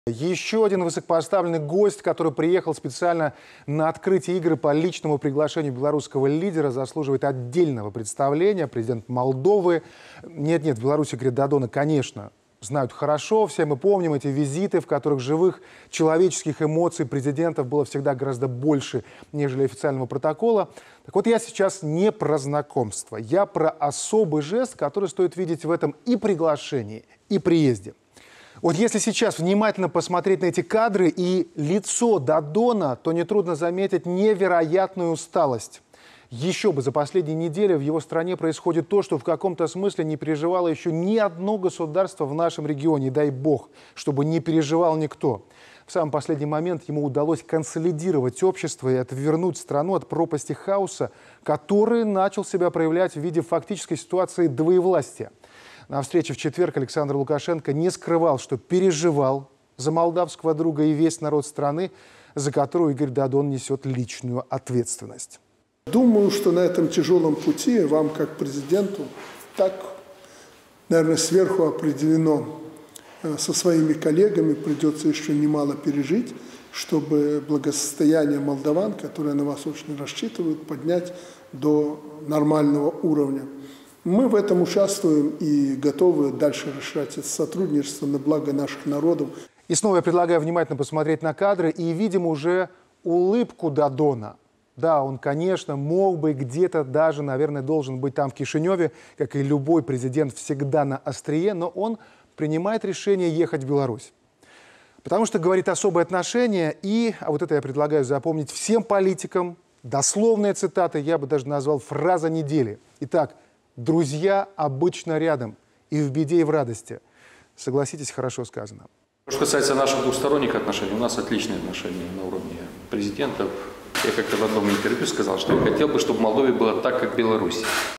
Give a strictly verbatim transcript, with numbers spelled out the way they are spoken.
Еще один высокопоставленный гость, который приехал специально на открытие игр по личному приглашению белорусского лидера, заслуживает отдельного представления. Президент Молдовы. Нет-нет, в Беларуси, говорит, Додона, конечно, знают хорошо. Все мы помним эти визиты, в которых живых человеческих эмоций президентов было всегда гораздо больше, нежели официального протокола. Так вот, я сейчас не про знакомство. Я про особый жест, который стоит видеть в этом и приглашении, и приезде. Вот если сейчас внимательно посмотреть на эти кадры и лицо Додона, то нетрудно заметить невероятную усталость. Еще бы, за последние недели в его стране происходит то, что в каком-то смысле не переживало еще ни одно государство в нашем регионе. Дай бог, чтобы не переживал никто. В самый последний момент ему удалось консолидировать общество и отвернуть страну от пропасти хаоса, который начал себя проявлять в виде фактической ситуации двоевластия. На встрече в четверг Александр Лукашенко не скрывал, что переживал за молдавского друга и весь народ страны, за которую Игорь Додон несет личную ответственность. Думаю, что на этом тяжелом пути вам, как президенту, так, наверное, сверху определено, со своими коллегами придется еще немало пережить, чтобы благосостояние молдаван, которые на вас очень рассчитывают, поднять до нормального уровня. Мы в этом участвуем и готовы дальше расширять это сотрудничество на благо наших народов. И снова я предлагаю внимательно посмотреть на кадры и видим уже улыбку Додона. Да, он, конечно, мог бы где-то даже, наверное, должен быть там в Кишиневе, как и любой президент, всегда на острие, но он принимает решение ехать в Беларусь. Потому что говорит особое отношение и, а вот это я предлагаю запомнить всем политикам, дословная цитата, я бы даже назвал фраза недели. Итак, друзья обычно рядом, и в беде, и в радости. Согласитесь, хорошо сказано. Что касается наших двусторонних отношений, у нас отличные отношения на уровне президентов. Я как-то в одном интервью сказал, что я хотел бы, чтобы в Молдове было так, как в Беларуси.